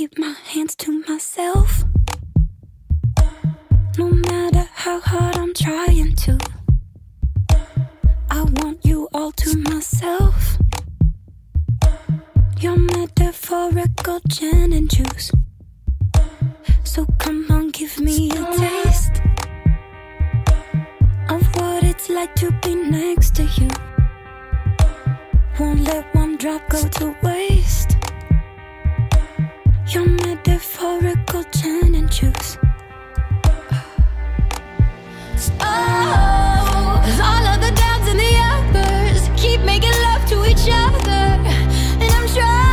keep my hands to myself. No matter how hard I'm trying to, I want you all to myself. Your metaphorical gin and juice. So come on, give me a taste of what it's like to be next to you. Won't let one drop go to waste. Your metaphorical gin and juice. Oh, 'cause all of the downs and the outbursts keep making love to each other. And I'm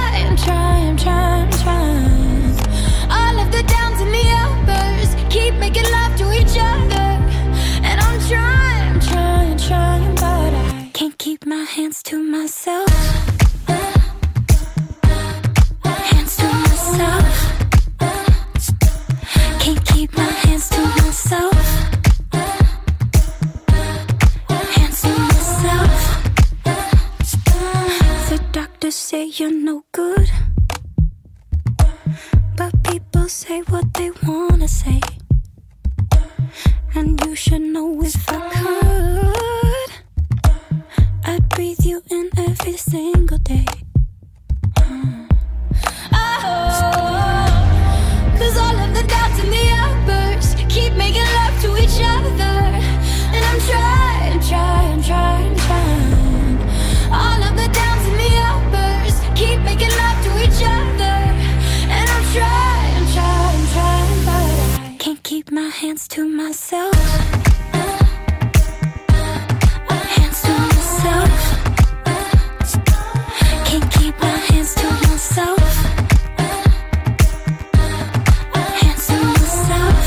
trying. All of the downs and the outbursts keep making love to each other. And I'm trying, but I can't keep my hands to myself. Hands to myself. Can't keep my hands to myself. Hands to myself. The doctors say you're no good, but people say what they wanna say. And you should know if I could, I'd breathe you in every single day. Oh, 'cause all of the doubts and the outbursts keep making love to each other. And I'm trying. All of the downs and the outbursts keep making love to each other. And I'm trying, but I can't keep my hands to myself. Hands to myself. Can't keep my hands to myself. Hands to myself.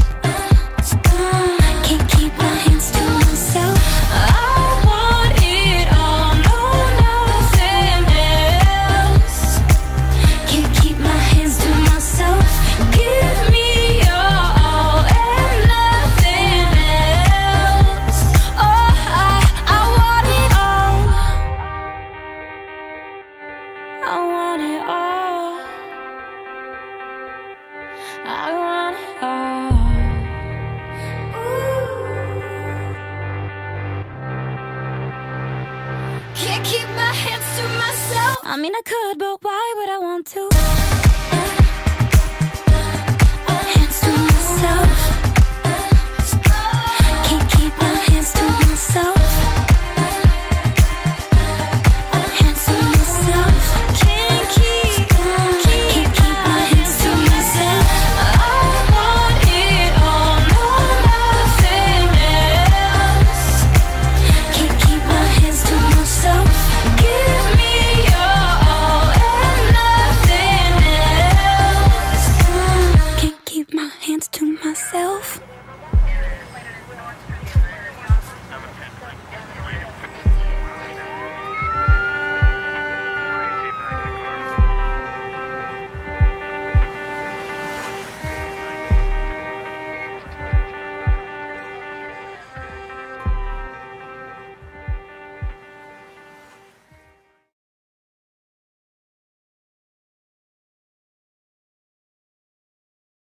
Can't keep my hands to myself. I want it all, no, nothing else. Can't keep my hands to myself. Give me your all and nothing else. Oh, I want it all. I want it all. I want it all. Ooh. Can't keep my hands to myself. I mean, I could, but why would I want to?